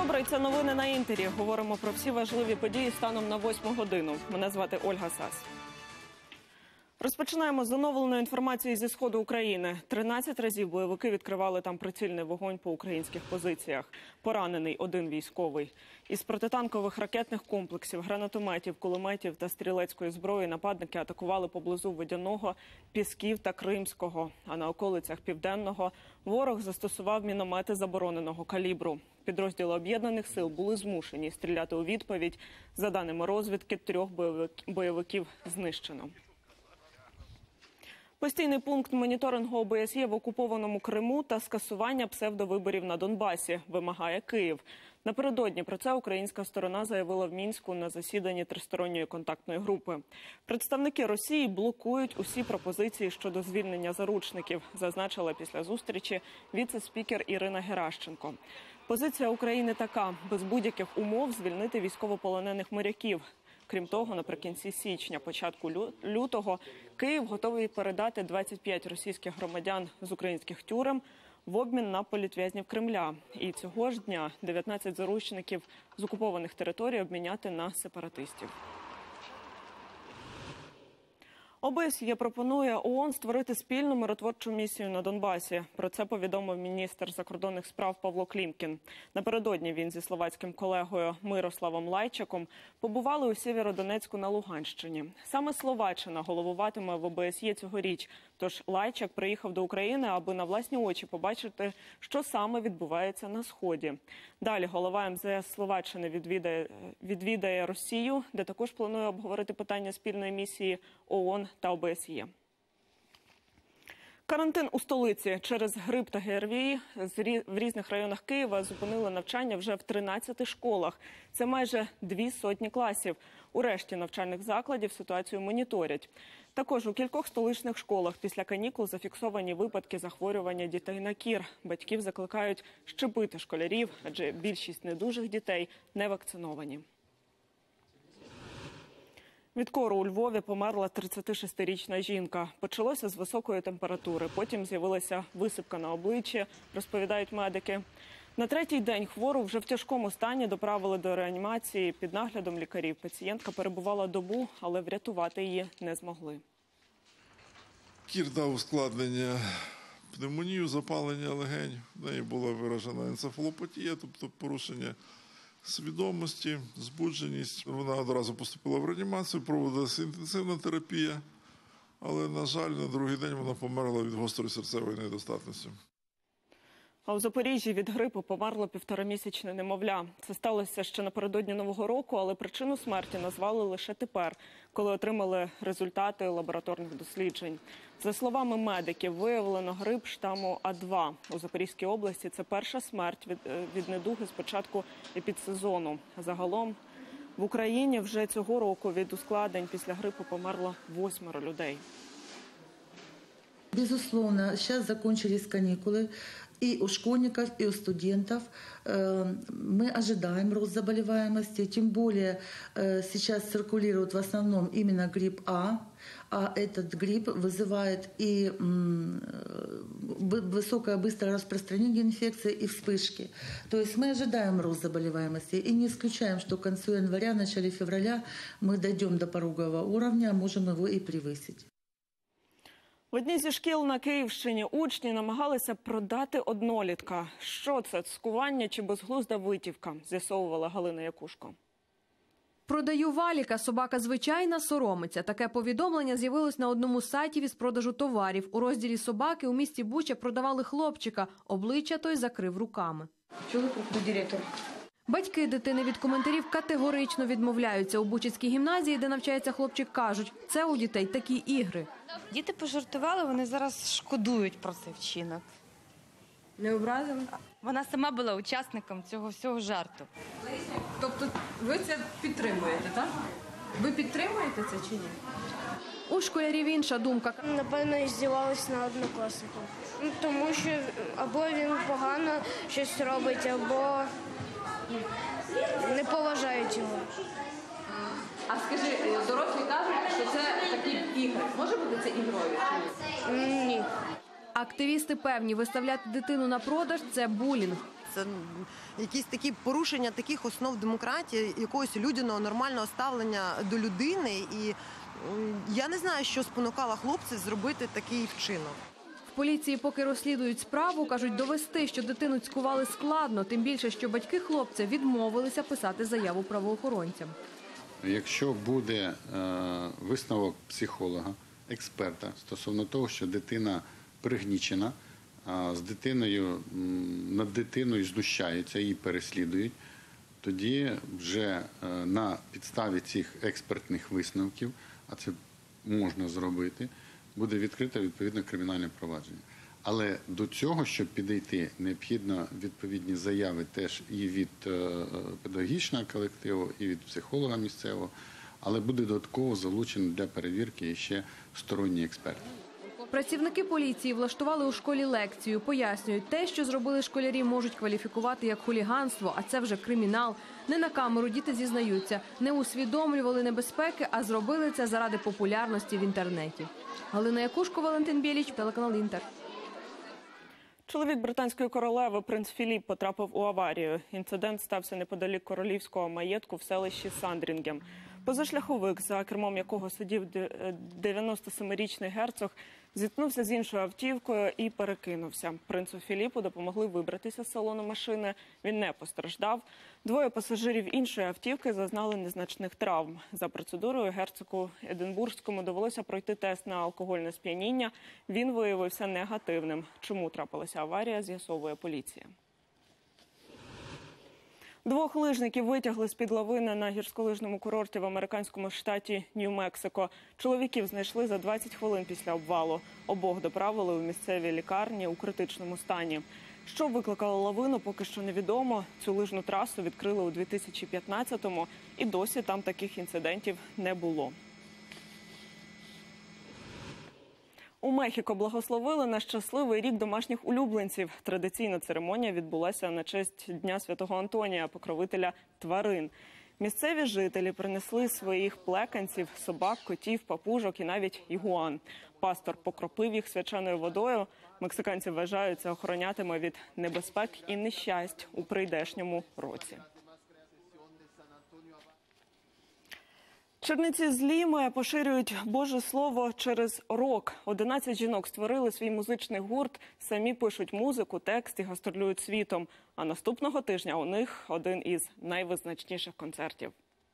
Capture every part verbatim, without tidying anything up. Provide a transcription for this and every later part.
добрий, це новини на Інтері. Говоримо про всі важливі події станом на восьму годину. Мене звати Ольга Сас. Розпочинаємо з оновленої інформації зі сходу України. тринадцять разів бойовики відкривали там прицільний вогонь по українських позиціях. Поранений один військовий. Із протитанкових ракетних комплексів, гранатометів, кулеметів та стрілецької зброї нападники атакували поблизу Водяного, Пісків та Кримського. А на околицях Південного ворог застосував міномети забороненого калібру. Підрозділи об'єднаних сил були змушені стріляти у відповідь. За даними розвідки, трьох бойовиків знищено. Постійний пункт моніторингу О Б С Є в окупованому Криму та скасування псевдовиборів на Донбасі вимагає Київ. Напередодні про це українська сторона заявила в Мінську на засіданні тристоронньої контактної групи. Представники Росії блокують усі пропозиції щодо звільнення заручників, зазначила після зустрічі віце-спікер Ірина Геращенко. Позиція України така – без будь-яких умов звільнити військовополонених моряків. Крім того, наприкінці січня, початку лютого, Київ готовий передати двадцять п'ять російських громадян з українських тюрем в обмін на політв'язнів Кремля. І цього ж дня дев'ятнадцять заручників з окупованих територій обміняти на сепаратистів. О Б С Є пропонує О О Н створити спільну миротворчу місію на Донбасі. Про це повідомив міністр закордонних справ Павло Клімкін. Напередодні він зі словацьким колегою Мирославом Лайчаком побували у Сєвєродонецьку на Луганщині. Саме Словаччина головуватиме в О Б С Є цьогоріч. Тож Лайчак приїхав до України, аби на власні очі побачити, що саме відбувається на Сході. Далі голова М З С Словаччини відвідає, відвідає Росію, де також планує обговорити питання спільної місії О О Н та О Б С Є. Карантин у столиці. Через грип та Г Р В І в різних районах Києва зупинили навчання вже в тринадцяти школах. Це майже дві сотні класів. У решті навчальних закладів ситуацію моніторять. Також у кількох столичних школах після канікул зафіксовані випадки захворювання дітей на кір. Батьків закликають щепити школярів, адже більшість недужих дітей не вакциновані. Від кору у Львові померла тридцятишестирічна жінка. Почалося з високої температури, потім з'явилася висипка на обличчі, розповідають медики. На третій день хвору вже в тяжкому стані доправили до реанімації під наглядом лікарів. Пацієнтка перебувала добу, але врятувати її не змогли. Кір дав ускладнення пневмонію, запалення легень. В неї була виражена енцефалопатія, тобто порушення свідомості, збудженість. Вона одразу поступила в реанімацію, проводилася інтенсивна терапія, але, на жаль, на другий день вона померла від гострої серцевої недостатності. А у Запоріжжі від грипу померло півторамісячне немовля. Це сталося ще напередодні Нового року, але причину смерті назвали лише тепер, коли отримали результати лабораторних досліджень. За словами медиків, виявлено грип штаму А два. У Запорізькій області це перша смерть від, від недуги з початку епідсезону. Загалом в Україні вже цього року від ускладнень після грипу померло восьмеро людей. Безусловно, сейчас закончились каникулы. И у школьников, и у студентов мы ожидаем рост заболеваемости. Тем более сейчас циркулирует в основном именно грипп А. А этот грипп вызывает и высокое быстрое распространение инфекции, и вспышки. То есть мы ожидаем рост заболеваемости и не исключаем, что к концу января, начале февраля мы дойдем до порогового уровня, а можем его и превысить. В одній зі шкіл на Київщині учні намагалися продати однолітка. Що це, цькування чи безглузда витівка, з'ясовувала Галина Якушко. Продаю валіка, собака звичайна, соромиться. Таке повідомлення з'явилось на одному з сайтів із продажу товарів. У розділі собаки у місті Буча продавали хлопчика. Обличчя той закрив руками. Чого ви директор? Батьки дитини від коментарів категорично відмовляються. У Бучацькій гімназії, де навчається хлопчик, кажуть, це у дітей такі ігри. Діти пожартували, вони зараз шкодують про цей вчинок. Не образили? Вона сама була учасником цього всього жарту. Тобто ви це підтримуєте, так? Ви підтримуєте це чи ні? У школярів інша думка. Напевно, здівалися на однокласнику. Тому що або він погано щось робить, або не поважають його. А скажи, дорослі кажуть, що це такі ігри. Може бути це ігрою чи ні? Ні. Активісти певні, виставляти дитину на продаж – це булінг. Це якісь такі порушення таких основ демократії, якогось людяного, нормального ставлення до людини. І я не знаю, що спонукало хлопців зробити такий вчинок. В поліції поки розслідують справу, кажуть, довести, що дитину цькували складно, тим більше, що батьки хлопця відмовилися писати заяву правоохоронцям. Якщо буде е, висновок психолога, експерта стосовно того, що дитина пригнічена, а з дитиною, над дитиною знущаються, її переслідують, тоді вже е, на підставі цих експертних висновків, а це можна зробити, буде відкрите відповідне кримінальне провадження. Але до цього, щоб підійти, необхідно відповідні заяви теж і від педагогічного колективу, і від психолога місцевого, але буде додатково залучено для перевірки ще сторонній експерт. Працівники поліції влаштували у школі лекцію. Пояснюють, те, що зробили школярі, можуть кваліфікувати як хуліганство, а це вже кримінал. Не на камеру діти зізнаються, не усвідомлювали небезпеки, а зробили це заради популярності в інтернеті. Галина Якушко, Валентин Біліч, телеканал «Інтер». Чоловік британської королеви, принц Філіп, потрапив у аварію. Інцидент стався неподалік королівського маєтку в селищі Сандрінгем. Позашляховик, за кермом якого сидів дев'яностосемирічний герцог, зіткнувся з іншою автівкою і перекинувся. Принцу Філіпу допомогли вибратися з салону машини. Він не постраждав. Двоє пасажирів іншої автівки зазнали незначних травм. За процедурою герцогу Единбурзькому довелося пройти тест на алкогольне сп'яніння. Він виявився негативним. Чому трапилася аварія, з'ясовує поліція. Двох лижників витягли з-під лавини на гірськолижному курорті в американському штаті Нью-Мексико. Чоловіків знайшли за двадцять хвилин після обвалу. Обох доправили у місцевій лікарні у критичному стані. Що викликало лавину, поки що невідомо. Цю лижну трасу відкрили у дві тисячі п'ятнадцятому, і досі там таких інцидентів не було. У Мехіко благословили на щасливий рік домашніх улюбленців. Традиційна церемонія відбулася на честь Дня Святого Антонія, покровителя тварин. Місцеві жителі принесли своїх плеканців, собак, котів, папужок і навіть ігуан. Пастор покропив їх свяченою водою. Мексиканці вважають, це охоронятиме від небезпек і нещасть у прийдешньому році. Черниці з Ліми поширюють Боже Слово через рок. одинадцять жінок створили свій музичний гурт, самі пишуть музику, текст і гастролюють світом. А наступного тижня у них один із найвизначніших концертів.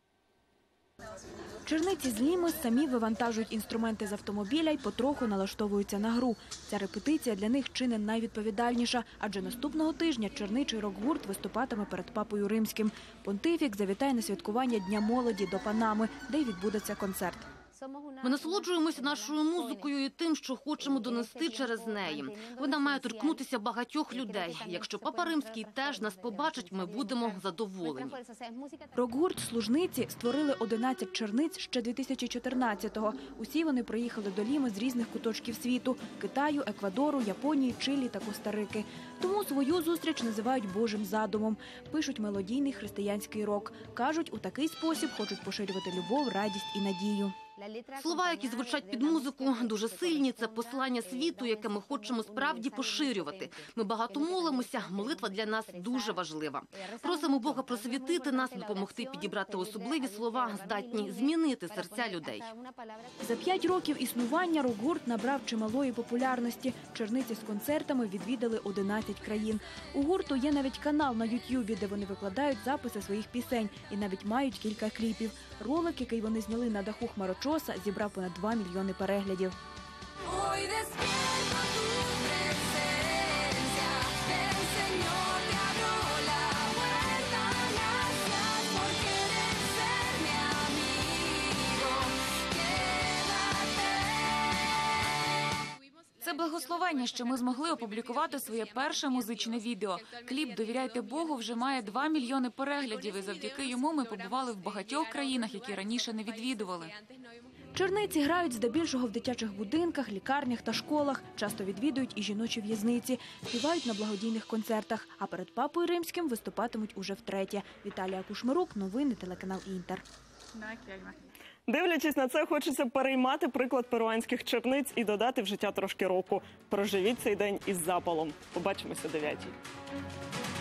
Черниці з Ліми самі вивантажують інструменти з автомобіля й потроху налаштовуються на гру. Ця репетиція для них чи не найвідповідальніша, адже наступного тижня черничий рок-гурт виступатиме перед Папою Римським. Понтифік завітає на святкування Дня молоді до Панами, де й відбудеться концерт. Ми насолоджуємося нашою музикою і тим, що хочемо донести через неї. Вона має торкнутися багатьох людей. Якщо Папа Римський теж нас побачить, ми будемо задоволені. Рок-гурт «Служниці» створили одинадцять черниць ще дві тисячі чотирнадцятого. Усі вони приїхали до Ліми з різних куточків світу – Китаю, Еквадору, Японії, Чилі та Коста-Рики. Тому свою зустріч називають Божим задумом. Пишуть мелодійний християнський рок. Кажуть, у такий спосіб хочуть поширювати любов, радість і надію. Слова, які звучать під музику, дуже сильні. Це послання світу, яке ми хочемо справді поширювати. Ми багато молимося, молитва для нас дуже важлива. Просимо Бога просвітити нас, допомогти підібрати особливі слова, здатні змінити серця людей. За п'ять років існування рок-гурт набрав чималої популярності. Черниці з концертами відвідали одинадцять країн. У гурту є навіть канал на ютюбі, де вони викладають записи своїх пісень і навіть мають кілька кліпів. Ролик, який вони зняли на даху хмарочоса, зібрав понад два мільйони переглядів. Це благословення, що ми змогли опублікувати своє перше музичне відео. Кліп «Довіряйте Богу» вже має два мільйони переглядів, і завдяки йому ми побували в багатьох країнах, які раніше не відвідували. Черниці грають здебільшого в дитячих будинках, лікарнях та школах. Часто відвідують і жіночі в'язниці. Співають на благодійних концертах. А перед Папою Римським виступатимуть уже втретє. Віталія Кушмирук, новини, телеканал «Інтер». Дивлячись на це, хочеться переймати приклад перуанських черниць і додати в життя трошки року. Проживіть цей день із запалом. Побачимося о дев'ятій.